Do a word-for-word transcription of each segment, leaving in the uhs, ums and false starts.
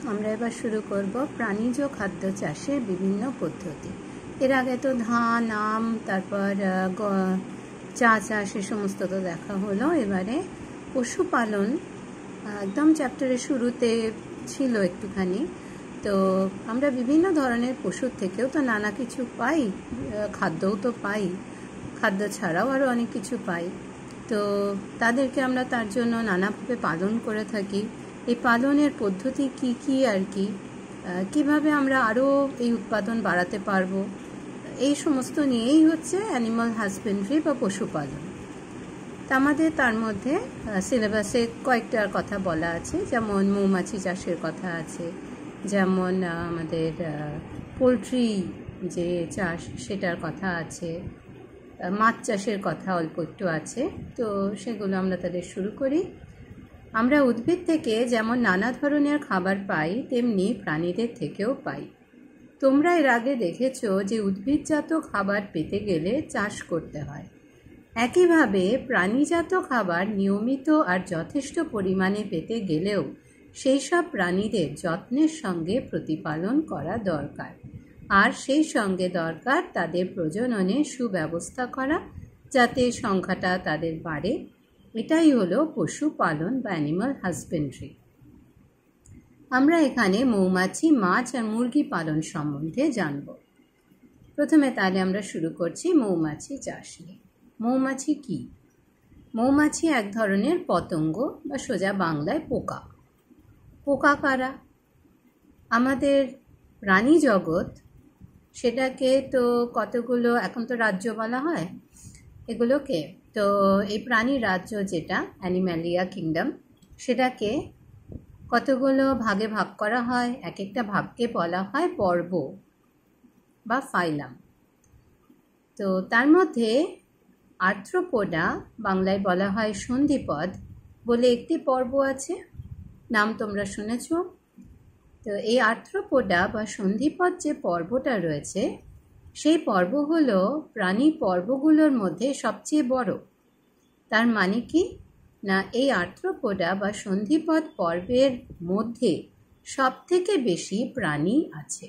আমরা এবার শুরু করব প্রাণীজ খাদ্য চাষের বিভিন্ন পদ্ধতি। এর আগে তো ধান, আম, তারপর চা চাষ এ সমস্ত তো দেখা হলো। এবারে পশুপালন একদম চ্যাপ্টারের শুরুতে ছিল একটুখানি। তো আমরা বিভিন্ন ধরনের পশুর থেকেও তো নানা কিছু পাই, খাদ্যও তো পাই, খাদ্য ছাড়াও আরও অনেক কিছু পাই। তো তাদেরকে আমরা তার জন্য নানাভাবে পালন করে থাকি। এই পালনের পদ্ধতি কি কি আর কি, কিভাবে আমরা আরও এই উৎপাদন বাড়াতে পারবো, এই সমস্ত নিয়েই হচ্ছে অ্যানিমাল হাজবেন্ড্রি বা পশুপালন। তা আমাদের তার মধ্যে সিলেবাসে কয়েকটার কথা বলা আছে, যেমন মৌমাছি চাষের কথা আছে, যেমন আমাদের পোলট্রি যে চাষ সেটার কথা আছে, মাছ চাষের কথা অল্প একটু আছে। তো সেগুলো আমরা তাদের শুরু করি। আমরা উদ্ভিদ থেকে যেমন নানা ধরনের খাবার পাই, তেমনি প্রাণীদের থেকেও পাই। তোমরা এর আগে দেখেছো যে উদ্ভিদজাত খাবার পেতে গেলে চাষ করতে হয়। একইভাবে প্রাণীজাত খাবার নিয়মিত আর যথেষ্ট পরিমাণে পেতে গেলেও সেই সব প্রাণীদের যত্নের সঙ্গে প্রতিপালন করা দরকার, আর সেই সঙ্গে দরকার তাদের প্রজননে সুব্যবস্থা করা, যাতে সংখ্যাটা তাদের বাড়ে। এটাই হলো পশুপালন বা অ্যানিমাল হাজবেন্ড্রি। আমরা এখানে মৌমাছি, মাছ আর মুরগি পালন সম্বন্ধে জানব। প্রথমে তাহলে আমরা শুরু করছি মৌমাছি চাষ নিয়ে। মৌমাছি কি? মৌমাছি এক ধরনের পতঙ্গ বা সোজা বাংলায় পোকা। পোকা কারা? আমাদের প্রাণী জগৎ, সেটাকে তো কতগুলো, এখন তো রাজ্য বলা হয় এগুলোকে। তো এই প্রাণী রাজ্য যেটা অ্যানিম্যালিয়া কিংডম, সেটাকে কতগুলো ভাগে ভাগ করা হয়। এক একটা ভাগকে বলা হয় পর্ব বা ফাইলাম। তো তার মধ্যে আর্থ্রোপোডা, বাংলায় বলা হয় সন্ধিপদ বলে একটি পর্ব আছে, নাম তোমরা শুনেছ। তো এই আর্থ্রোপোডা বা সন্ধিপদ যে পর্বটা রয়েছে, সেই পর্ব হলো প্রাণী পর্বগুলোর মধ্যে সবচেয়ে বড়। তার মানে কি না, এই আর্থ্রোপোডা বা সন্ধিপদ পর্বের মধ্যে সব থেকে বেশি প্রাণী আছে।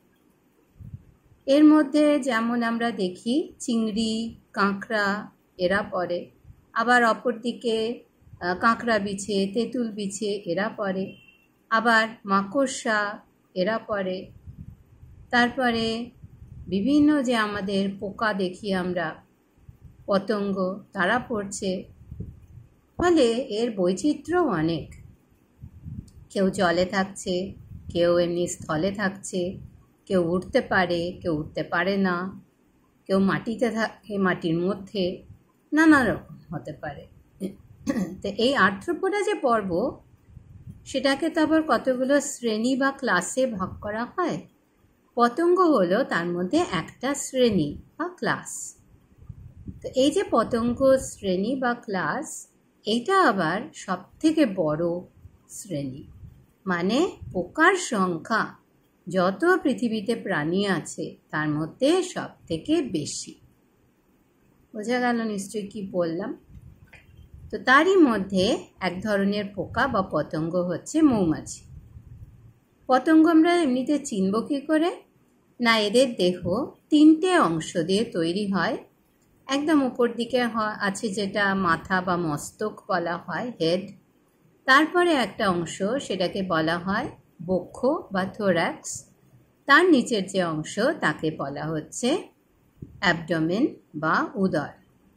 এর মধ্যে যেমন আমরা দেখি চিংড়ি, কাঁকড়া এরা পড়ে, আবার অপরদিকে কাঁকড়া বিছে, তেঁতুল বিছে এরা পড়ে, আবার মাকড়সা এরা পড়ে, তারপরে বিভিন্ন যে আমাদের পোকা দেখি আমরা, পতঙ্গ, তারা পড়ছে। ফলে এর বৈচিত্র্য অনেক। কেউ জলে থাকছে, কেউ এমনি স্থলে থাকছে, কেউ উঠতে পারে, কেউ উঠতে পারে না, কেউ মাটিতে থাকে, মাটির মধ্যে, নানা রকম হতে পারে। তো এই আর্থ্রোপোডা যে পর্ব, সেটাকে তো আবার কতগুলো শ্রেণী বা ক্লাসে ভাগ করা হয়। পতঙ্গ হলো তার মধ্যে একটা শ্রেণী বা ক্লাস। তো এই যে পতঙ্গ শ্রেণী বা ক্লাস, এইটা আবার সব থেকে বড় শ্রেণী। মানে পোকার সংখ্যা যত পৃথিবীতে প্রাণী আছে তার মধ্যে সব থেকে বেশি। বোঝা গেল নিশ্চয়ই কি বললাম? তো তারই মধ্যে এক ধরনের পোকা বা পতঙ্গ হচ্ছে মৌমাছি। পতঙ্গ আমরা এমনিতে চিনব কি করে? না, এদের দেহ তিনটে অংশ দিয়ে তৈরি হয়। একদম উপর দিকে আছে যেটা মাথা বা মস্তক বলা হয়, হেড। তারপরে একটা অংশ, সেটাকে বলা হয় বক্ষ বা থোরাক্স। তার নিচের যে অংশ, তাকে বলা হচ্ছে অ্যাবডোমেন বা উদর।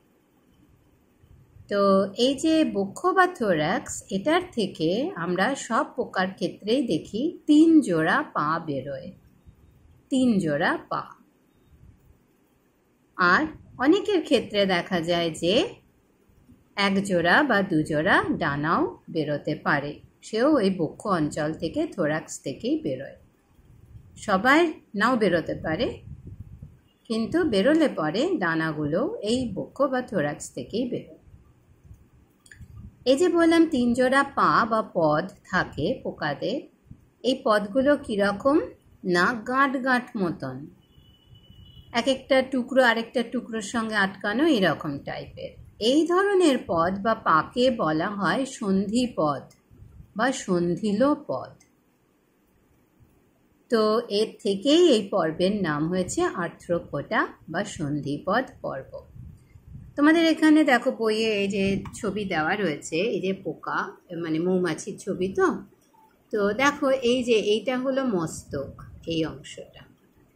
তো এই যে বক্ষ বা থোরাক্স, এটার থেকে আমরা সব পোকার ক্ষেত্রেই দেখি তিন জোড়া পা বেরোয়, তিন জোড়া পা। আর অনেকের ক্ষেত্রে দেখা যায় যে এক জোড়া বা দুজোড়া ডানাও বেরোতে পারে, সেও এই বক্ষ অঞ্চল থেকে, থোরাক্স থেকেই বেরোয়। সবাই নাও বেরোতে পারে, কিন্তু বেরোলে পরে ডানাগুলো এই বক্ষ বা থোরাক্স থেকেই বেরোয়। এই যে বললাম তিন জোড়া পা বা পদ থাকে পোকাদের, এই পদগুলো কীরকম না, গাঁট গাঁট মতন, এক একটা টুকরো আরেকটা টুকরোর সঙ্গে আটকানো, এরকম টাইপের। এই ধরনের পদ বা পাকে বলা হয় সন্ধিপদ বা সন্ধিল পদ। তো এর থেকেই এই পর্বের নাম হয়েছে আর্থ্রোপোডা বা সন্ধিপদ পর্ব। তোমাদের এখানে দেখো বইয়ে এই যে ছবি দেওয়া রয়েছে, এই যে পোকা মানে মৌমাছির ছবি। তো তো দেখো এই যে এইটা হলো মস্তক, এই অংশটা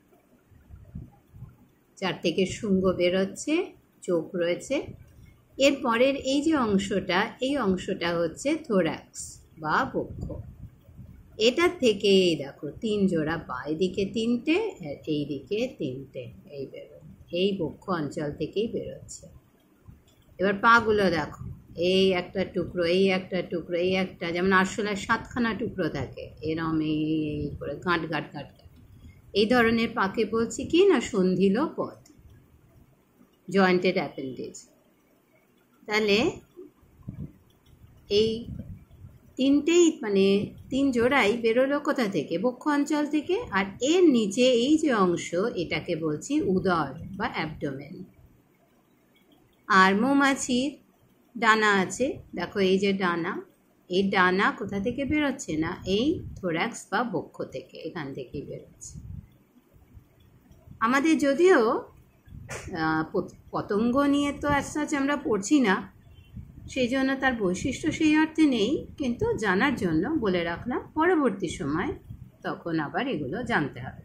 যার থেকে শুঙ্গ বেরোচ্ছে, চোখ রয়েছে। এর পরের এই যে অংশটা, এই অংশটা হচ্ছে থোরাক্স বা বক্ষ। এটার থেকে এই দেখো তিন জোড়া পা, এদিকে তিনটে আর এই দিকে তিনটে, এই বেরো এই বক্ষ অঞ্চল থেকেই বেরোচ্ছে। এবার পাগুলো দেখো, এই একটা টুকরো, এই একটা টুকরো, এই একটা, যেমন আরশোলার সাতখানা টুকরো থাকে এরম এই এই করে গাঁট গাঁট গাঁট গাঁট, এই ধরনের পাকে বলছি কি না সন্ধিল পদ, জয়েন্টেড অ্যাপেন্ডেজ। তাহলে এই তিনটেই মানে তিন জোড়াই বেরোলো কোথা থেকে? বক্ষ অঞ্চল থেকে। আর এর নিচে এই যে অংশ, এটাকে বলছি উদর বা অ্যাবডোমেন। আর মৌমাছির ডানা আছে, দেখো এই যে ডানা, এই ডানা কোথা থেকে বেরোচ্ছে না এই থোরাক্স বা বক্ষ থেকে, এখান থেকেই বেরোচ্ছে। আমাদের যদিও পতঙ্গ নিয়ে তো অ্যাজ সাচ আমরা পড়ছি না, সেই জন্য তার বৈশিষ্ট্য সেই অর্থে নেই, কিন্তু জানার জন্য বলে রাখলাম, পরবর্তী সময় তখন আবার এগুলো জানতে হবে।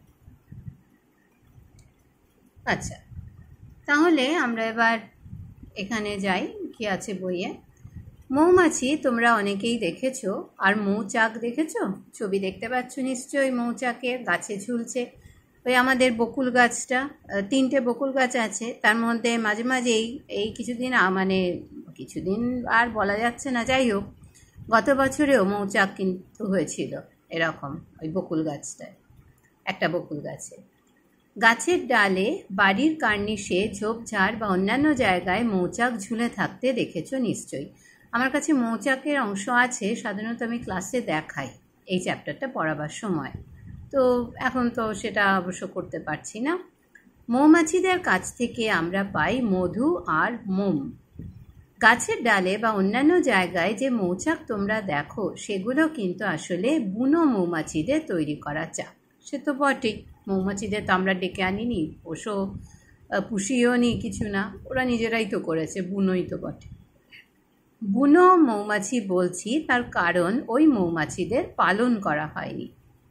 আচ্ছা, তাহলে আমরা এবার এখানে যাই, কি আছে বইয়ে। মৌমাছি তোমরা অনেকেই দেখেছো, আর মৌচাক দেখেছো, ছবি দেখতে পাচ্ছ নিশ্চয়ই, মৌচাকের গাছে ঝুলছে। ওই আমাদের বকুল গাছটা, তিনটে বকুল গাছ আছে, তার মধ্যে মাঝে মাঝে এই এই কিছুদিন মানে কিছুদিন আর বলা যাচ্ছে না, যাই হোক গত বছরেও মৌচাক কিন্তু হয়েছিল এরকম ওই বকুল গাছটায়, একটা বকুল গাছে। গাছের ডালে, বাড়ির কার্নিশে, ঝোপঝাড় বা অন্যান্য জায়গায় মৌচাক ঝুলে থাকতে দেখেছো নিশ্চয়ই। আমার কাছে মৌচাকের অংশ আছে, সাধারণত আমি ক্লাসে দেখাই এই চ্যাপ্টারটা পড়াবার সময়, তো এখন তো সেটা অবশ্য করতে পারছি না। মৌমাছিদের কাছ থেকে আমরা পাই মধু আর মোম। গাছের ডালে বা অন্যান্য জায়গায় যে মৌচাক তোমরা দেখো, সেগুলো কিন্তু আসলে বুনো মৌমাছিদের তৈরি করা চাক। সে তো বটেই, মৌমাছিদের তো আমরা ডেকে আনিনি, পোষো পুষিও নি কিছু না, ওরা নিজেরাই তো করেছে, বুনোই তো বটে। বুনো মৌমাছি বলছি তার কারণ ওই মৌমাছিদের পালন করা হয়নি,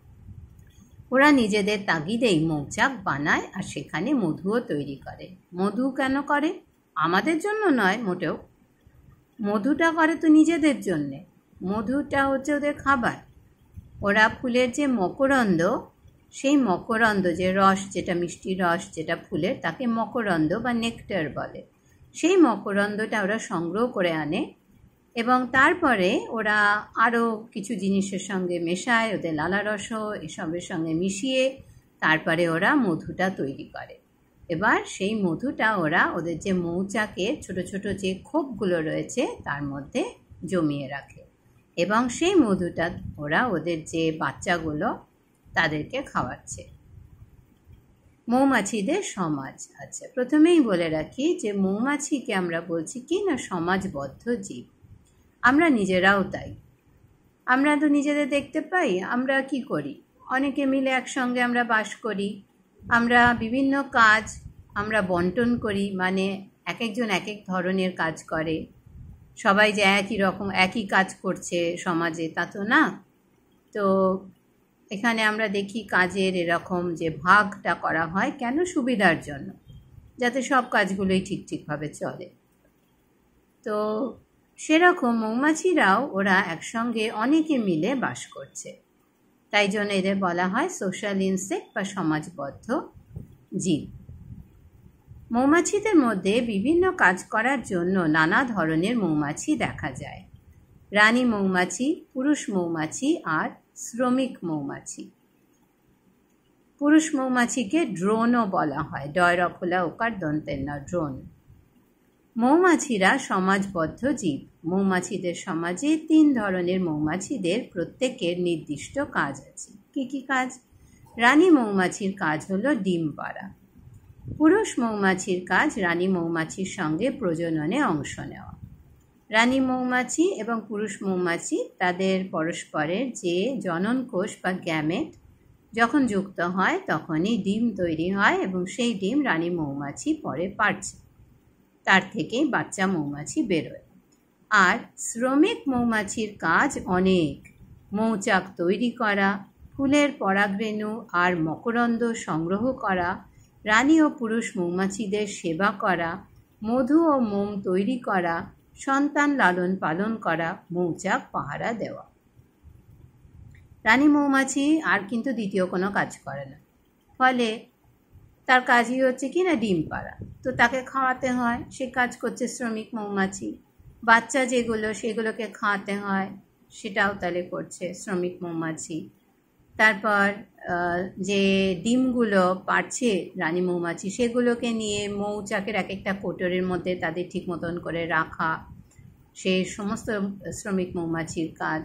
ওরা নিজেদের তাগিদেই মৌচাক বানায় আর সেখানে মধুও তৈরি করে। মধু কেন করে? আমাদের জন্য নয় মোটেও, মধুটা করে তো নিজেদের জন্যে, মধুটা হচ্ছে ওদের খাবার। ওরা ফুলের যে মকরন্দ, সেই মকরন্দ যে রস, যেটা মিষ্টি রস যেটা ফুলের, তাকে মকরন্দ বা নেকটার বলে। সেই মকরন্দটা ওরা সংগ্রহ করে আনে এবং তারপরে ওরা আরও কিছু জিনিসের সঙ্গে মেশায়, ওদের লালারসও এসবের সঙ্গে মিশিয়ে তারপরে ওরা মধুটা তৈরি করে। এবার সেই মধুটা ওরা ওদের যে মৌচাকের ছোট ছোট যে খোপগুলো রয়েছে তার মধ্যে জমিয়ে রাখে এবং সেই মধুটা ওরা ওদের যে বাচ্চাগুলো তাদেরকে খাওয়াচ্ছে। মৌমাছিদের সমাজ। আচ্ছা, প্রথমেই বলে রাখি যে মৌমাছিকে আমরা বলছি কি না সমাজবদ্ধ জীব। আমরা নিজেরাও তাই, আমরা তো নিজেদের দেখতে পাই, আমরা কি করি, অনেকে মিলে একসঙ্গে আমরা বাস করি, আমরা বিভিন্ন কাজ আমরা বন্টন করি, মানে এক একজন এক এক ধরনের কাজ করে, সবাই যে একই রকম একই কাজ করছে সমাজে তা তো না। তো এখানে আমরা দেখি কাজের এরকম যে ভাগটা করা হয় কেন? সুবিধার জন্য, যাতে সব কাজগুলোই ঠিক ঠিকভাবে চলে। তো সেরকম মৌমাছিরাও ওরা একসঙ্গে অনেকে মিলে বাস করছে, তাই জন্য এদের বলা হয় সোশ্যাল ইনসেক্ট বা সমাজবদ্ধ জীব। মৌমাছিদের মধ্যে বিভিন্ন কাজ করার জন্য নানা ধরনের মৌমাছি দেখা যায়। রানী মৌমাছি, পুরুষ মৌমাছি আর শ্রমিক মৌমাছি। পুরুষ মৌমাছিকে ড্রোনও বলা হয়, ডয়রফোলা ওকার দন্তের না, ড্রোন। মৌমাছিরা সমাজবদ্ধ জীব। মৌমাছিদের সমাজে তিন ধরনের মৌমাছিদের প্রত্যেকের নির্দিষ্ট কাজ আছে। কি কি কাজ? রানী মৌমাছির কাজ হলো ডিম পাড়া। পুরুষ মৌমাছির কাজ রানী মৌমাছির সঙ্গে প্রজননে অংশ নেওয়া। রানী মৌমাছি এবং পুরুষ মৌমাছি তাদের পরস্পরের যে জনন কোষ বা গ্যামেট, যখন যুক্ত হয় তখনই ডিম তৈরি হয় এবং সেই ডিম রানী মৌমাছি পরে পারছে, তার থেকেই বাচ্চা মৌমাছি বেরোয়। আর শ্রমিক মৌমাছির কাজ অনেক। মৌচাক তৈরি করা, ফুলের পরাগরেণু আর মকরন্দ সংগ্রহ করা, রানী ও পুরুষ মৌমাছিদের সেবা করা, মধু ও মোম তৈরি করা, সন্তান লালন পালন করা, মৌচাক পাহারা দেওয়া। রানী মৌমাছি আর কিন্তু দ্বিতীয় কোনো কাজ করে না, ফলে তার কাজই হচ্ছে কি না ডিম পাড়া। তো তাকে খাওয়াতে হয়, সে কাজ করছে শ্রমিক মৌমাছি। বাচ্চা যেগুলো সেগুলোকে খাওয়াতে হয়, সেটাও তাহলে করছে শ্রমিক মৌমাছি। তারপর যে ডিমগুলো পাড়ছে রানী মৌমাছি সেগুলোকে নিয়ে মৌচাকের এক একটা কোটরের মধ্যে তাদের ঠিক মতন করে রাখা, সেই সমস্ত শ্রমিক মৌমাছির কাজ।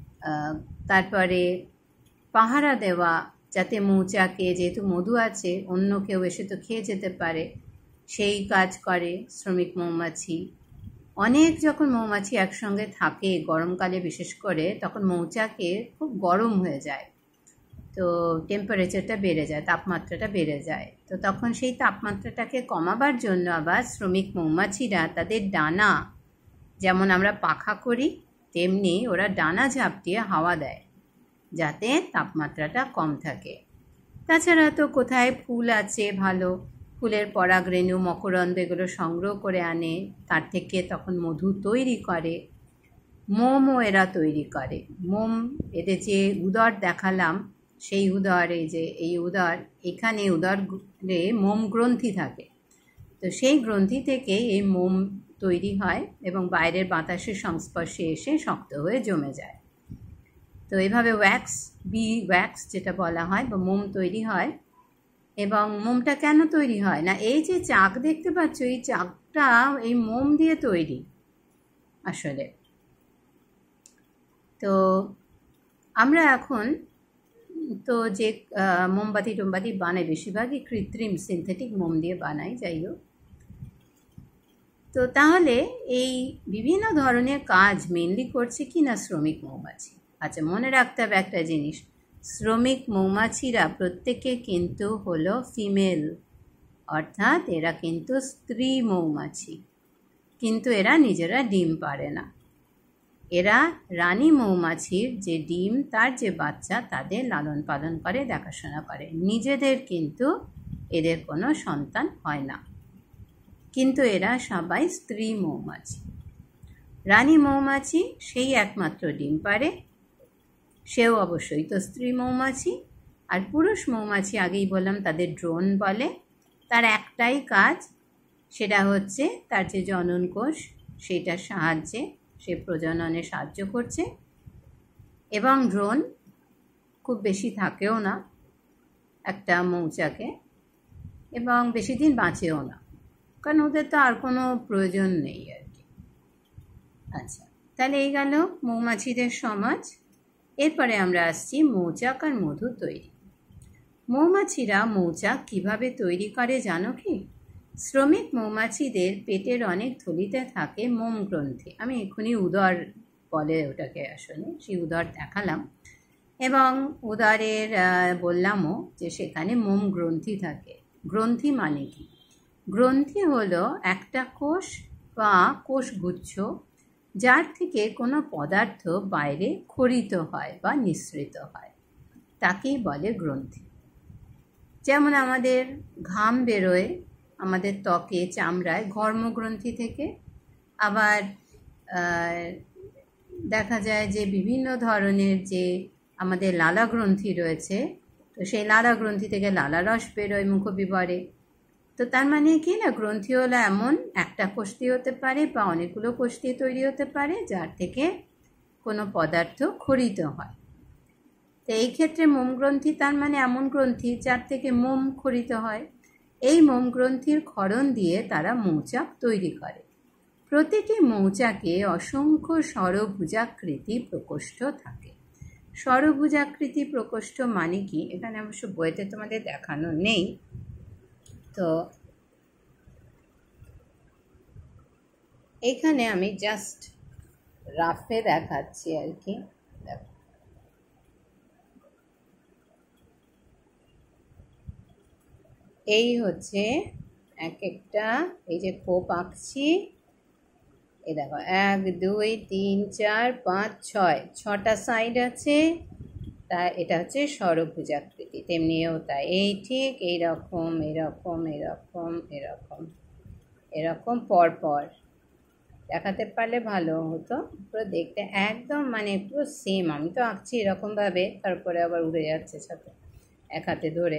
তারপরে পাহারা দেওয়া, যাতে মৌচাকে যেহেতু মধু আছে অন্য কেউ এসে তো খেয়ে যেতে পারে, সেই কাজ করে শ্রমিক মৌমাছি। অনেক যখন মৌমাছি একসঙ্গে থাকে গরমকালে বিশেষ করে, তখন মৌচাকে খুব গরম হয়ে যায়, তো টেম্পারেচারটা বেড়ে যায়, তাপমাত্রাটা বেড়ে যায়। তো তখন সেই তাপমাত্রাটাকে কমাবার জন্য আবার শ্রমিক মৌমাছিরা তাদের ডানা, যেমন আমরা পাখা করি তেমনি ওরা ডানা ঝাপটিয়ে হাওয়া দেয় যাতে তাপমাত্রাটা কম থাকে। তাছাড়া তো কোথায় ফুল আছে ভালো, ফুলের পরাগরেণু মকরন্দ এগুলো সংগ্রহ করে আনে, তার থেকে তখন মধু তৈরি করে। মোমও এরা তৈরি করে। মোম, এদের যে উদর দেখালাম সেই উদর, এই যে এই উদর, এখানে উদরে মোম গ্রন্থি থাকে, তো সেই গ্রন্থি থেকে এই মোম তৈরি হয় এবং বাইরের বাতাসের সংস্পর্শে এসে শক্ত হয়ে জমে যায়। তো এইভাবে ওয়্যাক্স, বি ওয়্যাক্স যেটা বলা হয়, বা মোম তৈরি হয়। এবং মোমটা কেন তৈরি হয় না, এই যে চাক দেখতে পাচ্ছ, এই চাকটা এই মোম দিয়ে তৈরি আসলে। তো আমরা এখন তো যে মোমবাতি টোমবাতি বানাই বেশিরভাগই কৃত্রিম সিনথেটিক মোম দিয়ে বানাই, যাই হোক। তো তাহলে এই বিভিন্ন ধরনের কাজ মেনলি করছে কি না শ্রমিক মৌমাছি। আচ্ছা, মনে রাখতে হবে একটা জিনিস, শ্রমিক মৌমাছিরা প্রত্যেকে কিন্তু হলো ফিমেল, অর্থাৎ এরা কিন্তু স্ত্রী মৌমাছি, কিন্তু এরা নিজেরা ডিম পারে না। এরা রানী মৌমাছির যে ডিম, তার যে বাচ্চা, তাদের লালন পালন করে, দেখাশোনা করে, নিজেদের কিন্তু এদের কোনো সন্তান হয় না। কিন্তু এরা সবাই স্ত্রী মৌমাছি। রানী মৌমাছি সেই একমাত্র ডিম পারে, সেও অবশ্যই তো স্ত্রী মৌমাছি। আর পুরুষ মৌমাছি আগেই বললাম তাদের ড্রোন বলে, তার একটাই কাজ, সেটা হচ্ছে তার যে জনন কোষ সেটার সাহায্যে সে প্রজননে সাহায্য করছে। এবং ড্রোন খুব বেশি থাকেও না একটা মৌচাকে, এবং বেশি দিন বাঁচেও না, কারণ ওদের তো আর কোনো প্রয়োজন নেই আর কি। আচ্ছা, তাহলে এই গেল মৌমাছিদের সমাজ। এরপরে আমরা আসছি মৌচাক আর মধু তৈরি। মৌমাছিরা মৌচাক কিভাবে তৈরি করে জানো কি? শ্রমিক মৌমাছিদের পেটের অনেক থলিতে থাকে মোম গ্রন্থি। আমি এক্ষুনি উদর বলে ওটাকে, আসলে সেই উদর দেখালাম, এবং উদরের বললামও যে সেখানে মোম গ্রন্থি থাকে। গ্রন্থি মানে কি? গ্রন্থি হলো একটা কোষ বা কোষগুচ্ছ যার থেকে কোনো পদার্থ বাইরে ক্ষরিত হয় বা নিঃসৃত হয়, তাকেই বলে গ্রন্থি। যেমন আমাদের ঘাম বেরোয় আমাদের ত্বকে, চামড়ায় ঘর্মগ্রন্থি থেকে। আবার দেখা যায় যে বিভিন্ন ধরনের যে আমাদের লালা গ্রন্থি রয়েছে, তো সেই লালা গ্রন্থি থেকে লালা রস বেরোয় মুখবিবরে। তো তার মানে কি না, গ্রন্থি হলো এমন একটা কোষ দিয়ে হতে পারে বা অনেকগুলো কোষ দিয়ে তৈরি হতে পারে যার থেকে কোনো পদার্থ ক্ষরিত হয়। তো এই ক্ষেত্রে মোম গ্রন্থি তার মানে এমন গ্রন্থি যার থেকে মোম ক্ষরিত হয়। এই মোম গ্রন্থির ক্ষরণ দিয়ে তারা মৌচাক তৈরি করে। প্রতিটি মৌচাকে অসংখ্য ষড়ভুজাকৃতি প্রকোষ্ঠ থাকে। ষড়ভুজাকৃতি প্রকোষ্ঠ মানে কি, এখানে অবশ্য বইতে তোমাদের দেখানো নেই, তো এখানে আমি জাস্ট রাফে দেখাচ্ছি আর কি। দেখো, এই হচ্ছে এক একটা, এই যে কোপ আঁকছি, এই দেখো এক দুই তিন চার পাঁচ ছয় ছটা সাইড আছে, তা এটা হচ্ছে ষড়ভুজাকৃতি। তেমনিও তাই, এই ঠিক এইরকম এরকম এরকম এরকম এরকম পরপর দেখাতে পারলে ভালো হতো, পুরো দেখতে একদম মানে পুরো সেম। আমি তো আঁকছি এরকমভাবে, তারপরে আবার উড়ে যাচ্ছে সাথে এক হাতে ধরে,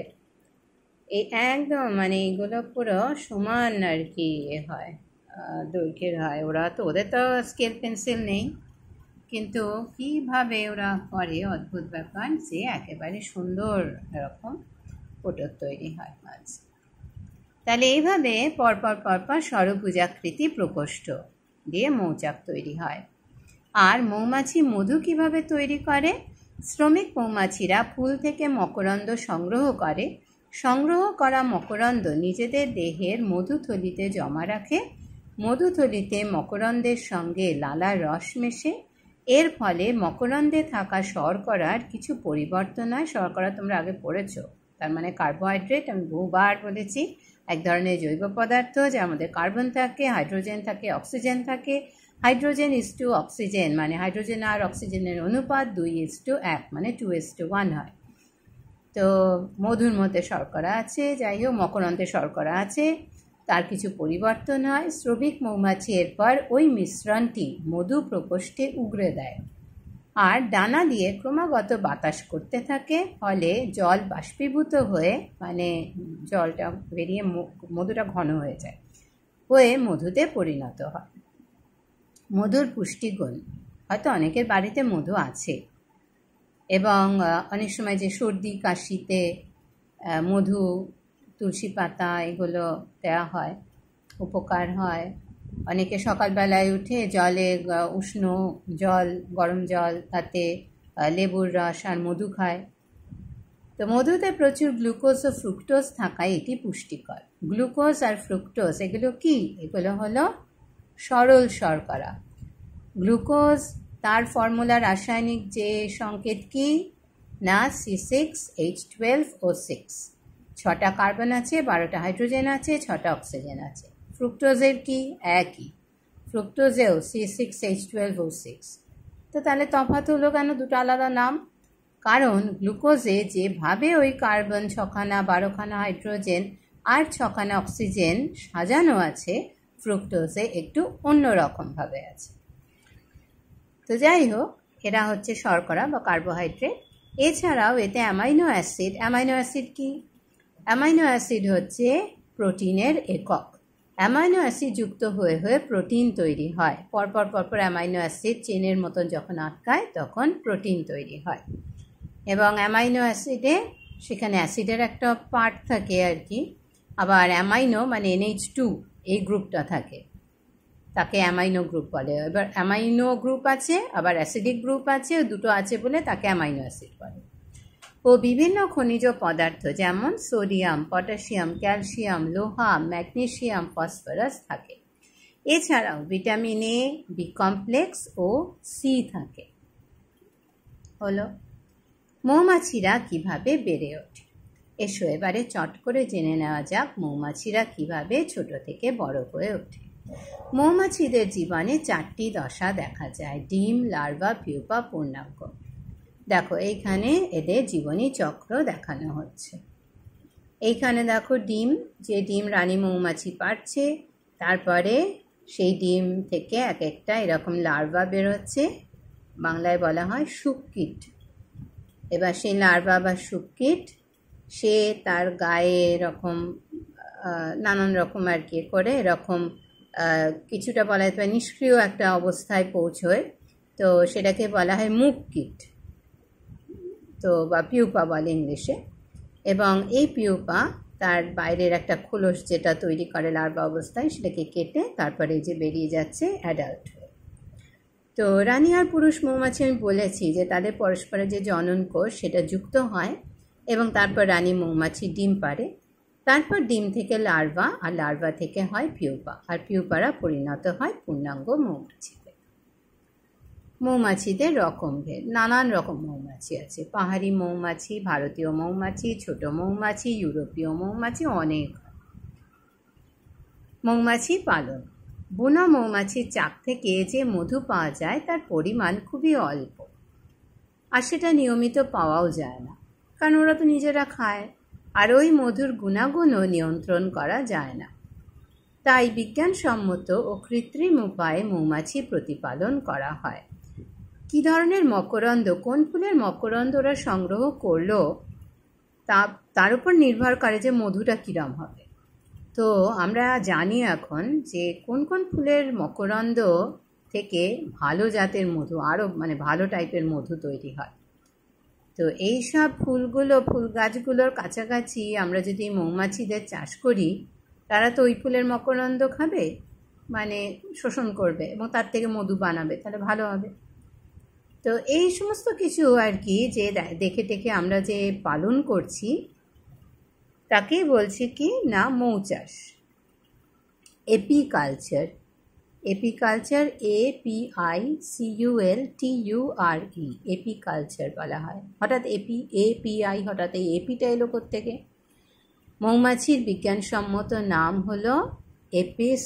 এই একদম মানে এইগুলো পুরো সমান আর কি এ হয়, দৈর্ঘ্যের হয়। ওরা তো, ওদের তো স্কেল পেন্সিল নেই, কিন্তু কীভাবে ওরা করে অদ্ভুত ব্যাপার, যে একেবারে সুন্দর এরকম ফটো তৈরি হয় মাছ। তাহলে এইভাবে পরপর পরপর ষড়ভুজাকৃতি প্রকোষ্ঠ দিয়ে মৌচাক তৈরি হয়। আর মৌমাছি মধু কিভাবে তৈরি করে? শ্রমিক মৌমাছিরা ফুল থেকে মকরন্দ সংগ্রহ করে। সংগ্রহ করা মকরন্দ নিজেদের দেহের মধুথলিতে জমা রাখে। মধুথলিতে মকরন্দের সঙ্গে লালার রস মেশে। এর ফলে মকরন্দে থাকা শর্করার কিছু পরিবর্তন হয়। শর্করা তোমরা আগে পড়েছো, তার মানে কার্বোহাইড্রেট। আমি বহুবার বলেছি, এক ধরনের জৈব পদার্থ, যে আমাদের কার্বন থাকে, হাইড্রোজেন থাকে, অক্সিজেন থাকে। হাইড্রোজেন ইজ টু অক্সিজেন, মানে হাইড্রোজেন আর অক্সিজেনের অনুপাত দুই ইজ টু এক, মানে টু ইজ টু ওয়ান হয়। তো মধুর মধ্যে শর্করা আছে, যাই হোক মকরন্দে শর্করা আছে, তার কিছু পরিবর্তন হয়। শ্রমিক মৌমাছি এরপর ওই মিশ্রণটি মধু প্রকোষ্ঠে উগরে দেয় আর ডানা দিয়ে ক্রমাগত বাতাস করতে থাকে। ফলে জল বাষ্পীভূত হয়ে, মানে জলটা বেরিয়ে মধুটা ঘন হয়ে যায়, হয়ে মধুতে পরিণত হয়। মধুর পুষ্টিগুণ, হয়তো অনেকের বাড়িতে মধু আছে, এবং অনেক সময় যে সর্দি কাশিতে মধু, তুলসী পাতা এগুলো দেওয়া হয়, উপকার হয়। অনেকে সকালবেলায় উঠে জলে, উষ্ণ জল, গরম জল, তাতে লেবুর রস আর মধু খায়। তো মধুতে প্রচুর গ্লুকোজ ও ফ্রুক্টোজ থাকায় এটি পুষ্টিকর। গ্লুকোজ আর ফ্রুক্টোজ এগুলো কি? এগুলো হলো সরল শর্করা। গ্লুকোজ, তার ফর্মুলা রাসায়নিক যে সংকেত কি না, C six H twelve O six. ছটা কার্বন আছে, বারোটা হাইড্রোজেন আছে, ছটা অক্সিজেন আছে। ফ্রুক্টোজের কি? একই, ফ্রুক্টোজেও C six H twelve O six. তো তাহলে তফাৎ হলো কেন, দুটো আলাদা নাম? কারণ গ্লুকোজে যেভাবে ওই কার্বন ছখানা, বারোখানা হাইড্রোজেন আর ছখানা অক্সিজেন সাজানো আছে, ফ্রুক্টোজে একটু অন্যরকমভাবে আছে। তো যাই হোক, এরা হচ্ছে শর্করা বা কার্বোহাইড্রেট। এছাড়াও এতে অ্যামাইনো অ্যাসিড। অ্যামাইনো অ্যাসিড কি? অ্যামাইনো অ্যাসিড হচ্ছে প্রোটিনের একক। অ্যামাইনো অ্যাসিড যুক্ত হয়ে হয়ে প্রোটিন তৈরি হয়। পরপর পরপর অ্যামাইনো অ্যাসিড চেনের মতন যখন আটকায়, তখন প্রোটিন তৈরি হয়। এবং অ্যামাইনো অ্যাসিডে সেখানে অ্যাসিডের একটা পার্ট থাকে আর কি, আবার অ্যামাইনো মানে এন এইচ টু এই গ্রুপটা থাকে, তাকে অ্যামাইনো গ্রুপ বলে। এবার অ্যামাইনো গ্রুপ আছে, আবার অ্যাসিডিক গ্রুপ আছে, দুটো আছে বলে তাকে অ্যামাইনো অ্যাসিড বলে। ও বিভিন্ন খনিজ পদার্থ যেমন সোডিয়াম, পটাশিয়াম, ক্যালসিয়াম, লোহা, ম্যাগনেসিয়াম, ফসফরাস থাকে। এছাড়াও ভিটামিন এ, বি কমপ্লেক্স ও সি থাকে। হলো মৌমাছিরা কিভাবে বেড়ে ওঠে। এসো এবারে চট করে জেনে নেওয়া যাক মৌমাছিরা কিভাবে ছোট থেকে বড় হয়ে ওঠে। মৌমাছিদের জীবনে চারটি দশা দেখা যায়: ডিম, লার্ভা, পিউপা, পূর্ণাঙ্গ। দেখো এইখানে এদের জীবনী চক্র দেখানো হচ্ছে। এইখানে দেখো ডিম, যে ডিম রানী মৌমাছি পারছে, তারপরে সেই ডিম থেকে এক একটা এরকম লার্ভা বেরোচ্ছে, বাংলায় বলা হয় শুককীট। এবার সেই লার্ভা বা শুককীট, সে তার গায়ে এরকম নানান রকম আর কি করে এরকম কিছুটা বলা যেতে পারে নিষ্ক্রিয় একটা অবস্থায় পৌঁছয়, তো সেটাকে বলা হয় মুখকীট, তো বা পিউপা বলে ইংলিশে। এবং এই পিউপা তার বাইরের একটা খোলস যেটা তৈরি করে লার্ভা অবস্থায়, সেটাকে কেটে তারপরে যে বেরিয়ে যাচ্ছে অ্যাডাল্ট হয়ে। তো রানী আর পুরুষ মৌমাছি আমি বলেছি যে তাদের পরস্পরের যে জনন কোষ সেটা যুক্ত হয়, এবং তারপর রানী মৌমাছি ডিম পারে। তারপর ডিম থেকে লার্ভা, আর লার্ভা থেকে হয় পিউপা, আর পিউপারা পরিণত হয় পূর্ণাঙ্গ মৌমাছিতে। মৌমাছিদের রকমভেদ, নানান রকম মৌমাছি আছে। পাহাড়ি মৌমাছি, ভারতীয় মৌমাছি, ছোট মৌমাছি, ইউরোপীয় মৌমাছি, অনেক। মৌমাছি পালন। বুনো মৌমাছির চাক থেকে যে মধু পাওয়া যায় তার পরিমাণ খুবই অল্প, আর সেটা নিয়মিত পাওয়াও যায় না, কারণ ওরা তো নিজেরা খায়, আর ওই মধুর গুণাগুণও নিয়ন্ত্রণ করা যায় না। তাই বিজ্ঞানসম্মত ও কৃত্রিম উপায়ে মৌমাছি প্রতিপালন করা হয়। কী ধরনের মকরন্দ, কোন ফুলের মকরন্দ ওরা সংগ্রহ করলো তা তার উপর নির্ভর করে যে মধুটা কীরম হবে। তো আমরা জানি এখন যে কোন কোন ফুলের মকরন্দ থেকে ভালো জাতের মধু, আরও মানে ভালো টাইপের মধু তৈরি হয়। তো এই সব ফুলগুলো, ফুল গাছগুলোর কাছাকাছি আমরা যদি মৌমাছিদের চাষ করি, তারা তো ওই ফুলের মকরন্দ খাবে, মানে শোষণ করবে এবং তার থেকে মধু বানাবে, তাহলে ভালো হবে। তো এই সমস্ত কিছু আর কি যে দেখে দেখে আমরা যে পালন করছি তাকেই বলছি কি না মৌচাষ, apiculture. Apiculture, A P I C U L T U R E, apiculture বলা হয়। হঠাৎ এপি এ পি আই হঠাৎ এই এপিটা এলো কোত্থেকে? মৌমাছির বিজ্ঞানসম্মত নাম হলো এপিস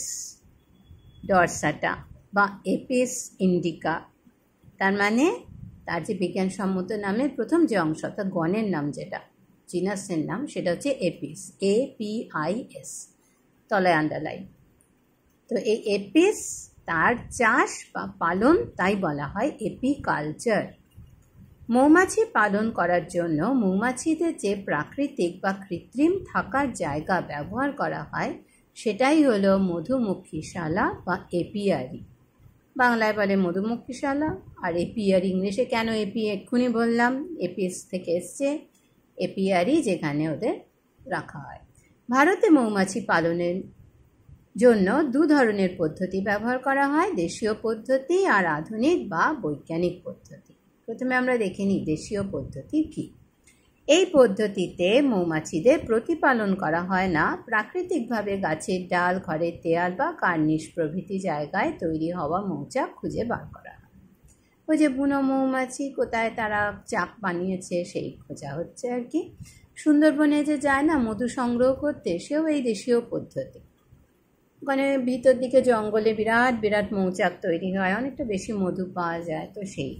ডরসাটা বা এপিস ইন্ডিকা। তার মানে তার যে বিজ্ঞানসম্মত নামের প্রথম যে অংশ, অর্থাৎ গণের নাম যেটা, জিনাসের নাম, সেটা হচ্ছে Apis, A P I S, তলায় আন্ডারলাইন। তো এই এপিস, তার চাষ বা পালন, তাই বলা হয় এপিকালচার। মৌমাছি পালন করার জন্য মৌমাছিদের যে প্রাকৃতিক বা কৃত্রিম থাকার জায়গা ব্যবহার করা হয় সেটাই হলো মধুমক্ষিশালা বা এপিয়ারি। বাংলায় বলে মধুমক্ষিশালা, আর এপিয়ারি ইংলিশে কেন এপি এক্ষুনি বললাম, এপিস থেকে এসছে, এপিয়ারি যেখানে ওদের রাখা হয়। ভারতে মৌমাছি পালনের জন্য দু ধরনের পদ্ধতি ব্যবহার করা হয়, দেশীয় পদ্ধতি আর আধুনিক বা বৈজ্ঞানিক পদ্ধতি। প্রথমে আমরা দেখে নিই দেশীয় পদ্ধতি কি। এই পদ্ধতিতে মৌমাছিদের প্রতিপালন করা হয় না, প্রাকৃতিকভাবে গাছের ডাল, ঘরের দেয়াল বা কার্নিশ প্রভৃতি জায়গায় তৈরি হওয়া মৌচাক খুঁজে বার করা হয়। ওই যে বুনো মৌমাছি কোথায় তারা চাক বানিয়েছে সেই খোঁজা হচ্ছে আর কি। সুন্দরবনে যে যায় না মধু সংগ্রহ করতে, সেও এই দেশীয় পদ্ধতি। ওখানে ভিতর দিকে জঙ্গলে বিরাট বিরাট মৌচাক তৈরি হয়, অনেকটা বেশি মধু পাওয়া যায়। তো সেই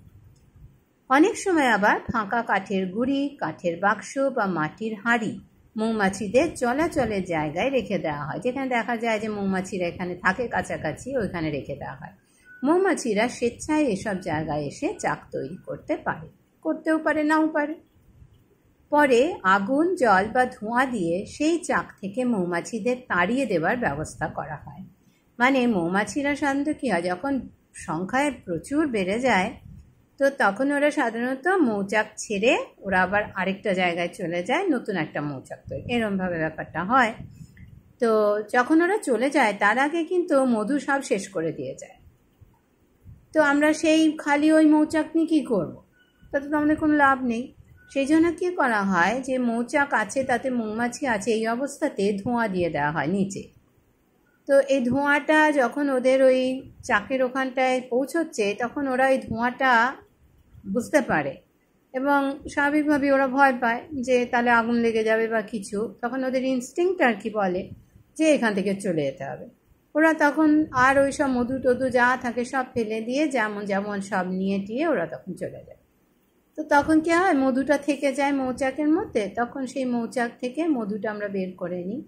অনেক সময় আবার ফাঁকা কাঠের গুঁড়ি, কাঠের বাক্স বা মাটির হাঁড়ি মৌমাছিদের চলাচলের জায়গায় রেখে দেওয়া হয়, যেখানে দেখা যায় যে মৌমাছিরা এখানে থাকে কাছাকাছি, ওইখানে রেখে দেওয়া হয়। মৌমাছিরা স্বেচ্ছায় এসব জায়গায় এসে চাক তৈরি করতে পারে, করতেও পারে নাও পারে। পরে আগুন, জল বা ধোঁয়া দিয়ে সেই চাক থেকে মৌমাছিদের তাড়িয়ে দেওয়ার ব্যবস্থা করা হয়। মানে মৌমাছিরা সাধারণত কী হয়, যখন সংখ্যায় প্রচুর বেড়ে যায় তো তখন ওরা সাধারণত মৌচাক ছেড়ে ওরা আবার আরেকটা জায়গায় চলে যায়, নতুন একটা মৌচাক তৈরি, এরমভাবে ব্যাপারটা হয়। তো যখন ওরা চলে যায় তার আগে কিন্তু মধু সব শেষ করে দিয়ে যায়। তো আমরা সেই খালি ওই মৌচাক নিয়ে কী করবো, তাতে তো আমাদের কোনো লাভ নেই। সেই জন্য কী করা হয়, যে মৌচাক আছে তাতে মৌমাছি আছে, এই অবস্থাতে ধোঁয়া দিয়ে দেওয়া হয় নিচে। তো এই ধোঁয়াটা যখন ওদের ওই চাকের ওখানটায় পৌঁছচ্ছে তখন ওরা ওই ধোঁয়াটা বুঝতে পারে এবং স্বাভাবিকভাবে ওরা ভয় পায় যে তাহলে আগুন লেগে যাবে বা কিছু। তখন ওদের ইনস্টিংক্ট আর কি বলে যে এখান থেকে চলে যেতে হবে। ওরা তখন আর ওই সব মধু টধু যা থাকে সব ফেলে দিয়ে যেমন যেমন সব নিয়ে টিয়ে ওরা তখন চলে যায়। তো তখন কী হয়, মধুটা থেকে যায় মৌচাকের মধ্যে, তখন সেই মৌচাক থেকে মধুটা আমরা বের করে নিই।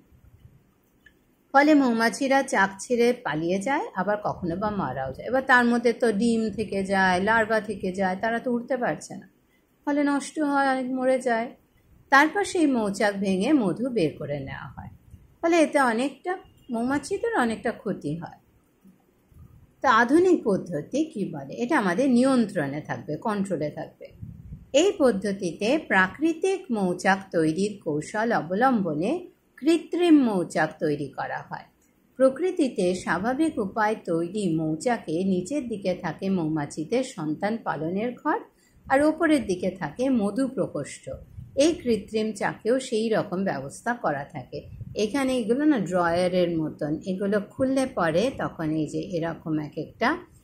ফলে মৌমাছিরা চাক ছেড়ে পালিয়ে যায়, আবার কখনো বা মারাও যায়। এবার তার মধ্যে তো ডিম থেকে যায়, লার্ভা থেকে যায়, তারা তো উঠতে পারছে না, ফলে নষ্ট হয়, অনেক মরে যায়। তারপর সেই মৌচাক ভেঙে মধু বের করে নেওয়া হয়, ফলে এতে অনেকটা মৌমাছিদের অনেকটা ক্ষতি হয়। তো আধুনিক পদ্ধতি কি বলে, এটা আমাদের নিয়ন্ত্রণে থাকবে, কন্ট্রোলে থাকবে। এই পদ্ধতিতে প্রাকৃতিক মৌচাক তৈরির কৌশল অবলম্বনে কৃত্রিম মৌচাক তৈরি করা হয়। প্রকৃতিতে স্বাভাবিক উপায় তৈরি মৌচাকে নিচের দিকে থাকে মৌমাছিদের সন্তান পালনের ঘর, আর ওপরের দিকে থাকে মধু প্রকোষ্ঠ। এই কৃত্রিম চাকেও সেই রকম ব্যবস্থা করা থাকে। এখানে এগুলো না ড্রয়ারের মতন, এগুলো খুললে পরে তখন এই যে এরকম এক একটা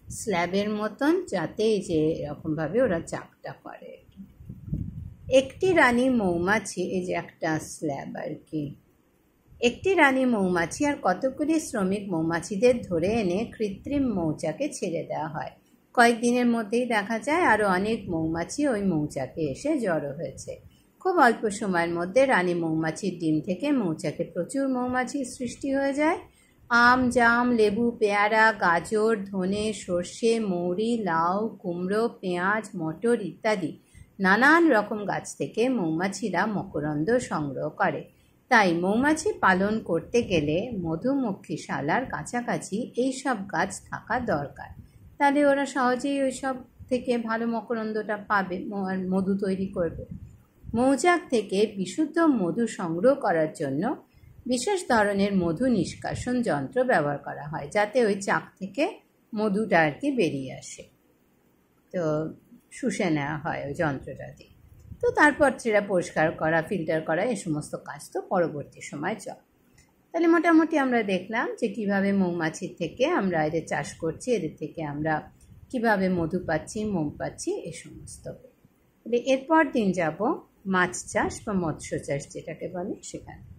স্ল্যাবের মতন, যাতে এই যে এরকমভাবে ওরা চাকটা করে। একটি রানী মৌমাছি, এই যে একটা স্ল্যাব আর কি, একটি রানী মৌমাছি আর কতগুলি শ্রমিক মৌমাছিদের ধরে এনে কৃত্রিম মৌচাকে ছেড়ে দেওয়া হয়। কয়েকদিনের মধ্যেই দেখা যায় আরও অনেক মৌমাছি ওই মৌচাকে এসে জড়ো হয়েছে। খুব অল্প সময়ের মধ্যে রানী মৌমাছির ডিম থেকে মৌচাকে প্রচুর মৌমাছির সৃষ্টি হয়ে যায়। আম, জাম, লেবু, পেয়ারা, গাজর, ধনে, সর্ষে, মৌরি, লাউ, কুমড়ো, পেঁয়াজ, মটর ইত্যাদি নানান রকম গাছ থেকে মৌমাছিরা মকরন্দ সংগ্রহ করে। তাই মৌমাছি পালন করতে গেলে মধুমক্ষিশালার কাছাকাছি এই সব গাছ থাকা দরকার। তাহলে ওরা সহজেই ওই সব থেকে ভালো মকরন্দটা পাবে, মধু তৈরি করবে। মৌচাক থেকে বিশুদ্ধ মধু সংগ্রহ করার জন্য বিশেষ ধরনের মধু নিষ্কাশন যন্ত্র ব্যবহার করা হয়, যাতে ওই চাক থেকে মধুটা আর কি বেরিয়ে আসে। তো শুষে নেওয়া হয় ওই যন্ত্রটা দিয়ে। তো তারপর সেটা পরিষ্কার করা, ফিল্টার করা, এই সমস্ত কাজ তো পরবর্তী সময় চল। তাহলে মোটামুটি আমরা দেখলাম যে কিভাবে মৌমাছির থেকে আমরা এদের চাষ করছি, এদের থেকে আমরা কিভাবে মধু পাচ্ছি, মোম পাচ্ছি, এই সমস্ত। এরপর দিন যাব মাছ চাষ বা মৎস্য চাষ যেটাকে বলে সেখানে।